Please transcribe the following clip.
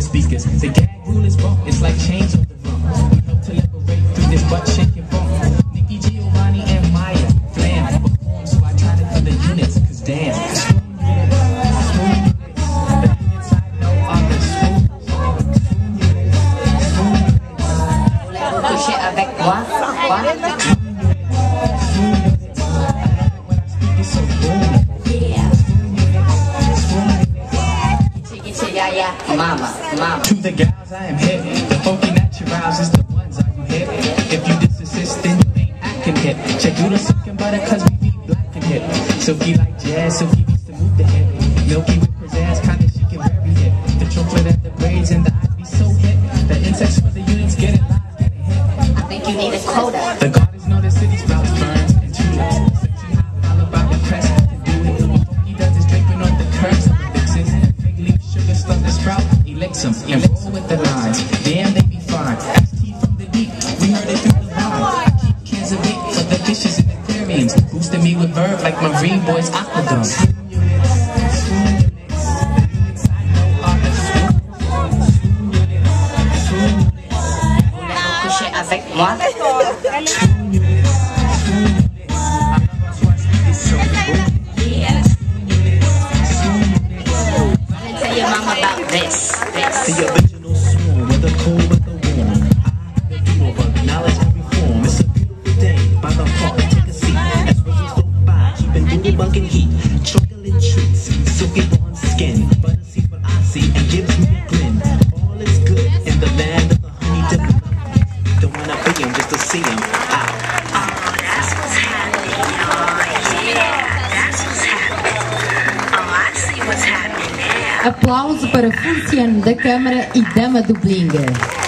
speakers. The gag rule is bump, it's like chains on the rump. We help to liberate through this butt shaking bump. Nikki Giovanni and Maya, flam, perform, so I try to cut the units, cause damn. Avec quoi? Mama. To the gals I am hip. The funky naturals is the ones are you hip. If you disassist, then you ain't acting hip. Check you the silken butter cause we be black and hip. Silky like jazz, Silky needs to move the hip. Milky with pizzazz, kinda chic and very hip. The chocolate at the braids and the eyes be so hip. The insects for the units get it live, get it hip. I think you need a quota. The gardens know the city sprouts, ferns, and tulips. Searching high, all about the press, I can do it. Funky does is draping on the curves of the vixens. Fig leaf sugar stuff the sprout, elix them, and roll with the lines. Damn, they be fine. Ask tea from the deep, we heard it through the line. Keep cans of meat for the fishes and aquariums. Boosting me with verb like Marine Boys Aquadome. Avec moi? Tell your mom about this. The original swarm, with the cold, with the warm. I the feel of knowledge and reform. It's a beautiful day, by the park, take a seat. As roses go by, keeping doodle bugging heat. Chocolate treats, silky on skin. Butter sees what I see and gives me a grin. All is good in the land of the honey dip. Don't wanna be him just to see him. That's what's happening, y'all. Yeah, that's what's happening. Oh, I see what's happening now. Aplauso para Feliciano da Câmara e Dama do Bling.